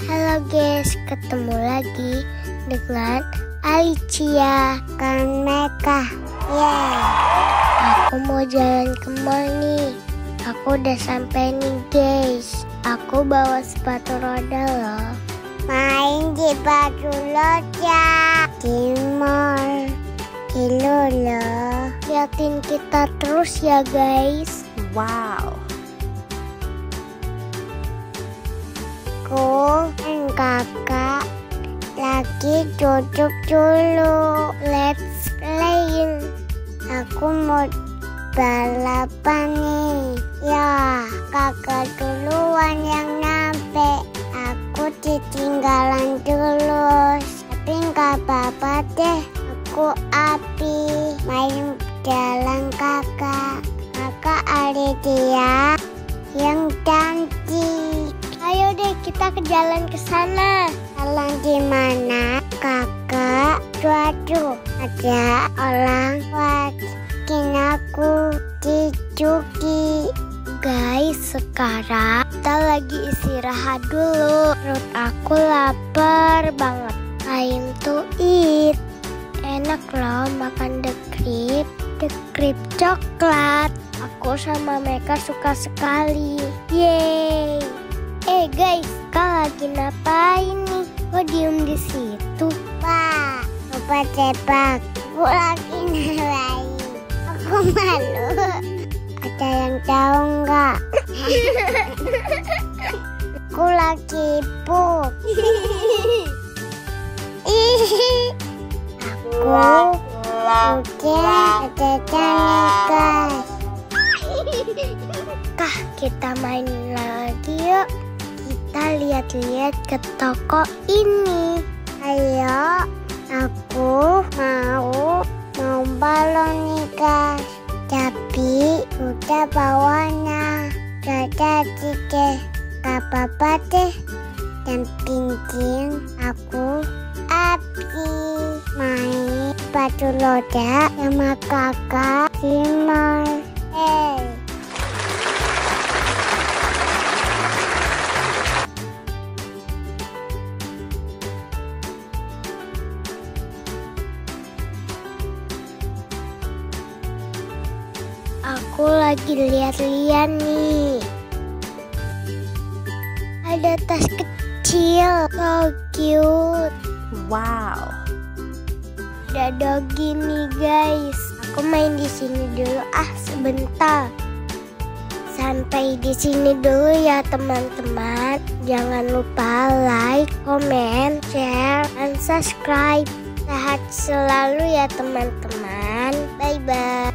Halo guys, ketemu lagi dengan Alicia dan Meka. Aku mau jalan ke mall nih. Aku udah sampai nih guys. Aku bawa sepatu roda loh. Main di sepatu roda di mall. Hello loh. Liatin kita terus ya guys. Wow. Aku dan kakak lagi duduk dulu. Let's play. Aku mau balapan nih. Ya, kakak duluan yang nyampe. Aku ditinggalan dulu. Tapi nggak apa-apa deh. Aku api main jalan kakak. Kakak ada dia yang cantik. Ayo deh kita ke jalan ke sana. Jalan di mana, kakak? Waduh, ada orang wakin aku dicuki. Guys, sekarang kita lagi istirahat dulu. Perut aku lapar banget. Time to eat. Enak loh makan The Krip coklat. Aku sama mereka suka sekali. Yeay. Guys, kau lagi ngapain nih? Kok diem di situ? Wah, coba tebak. Aku lagi ngapain? Aku malu. Ada yang tahu nggak? Aku lagi pup. Aku udah ada guys. Kah, kita main lagi yuk. Kita lihat-lihat ke toko ini. Ayo, aku mau balon nih guys. Tapi udah bawanya. Jadi deh, gak apa-apa deh. Yang penting aku api main sepatu roda sama kakak di mall. Aku lagi lihat-lihat nih. Ada tas kecil, so cute. Wow. Ada doggy nih guys. Aku main di sini dulu sebentar. Sampai di sini dulu ya teman-teman. Jangan lupa like, comment, share, dan subscribe. Sehat selalu ya teman-teman. Bye bye.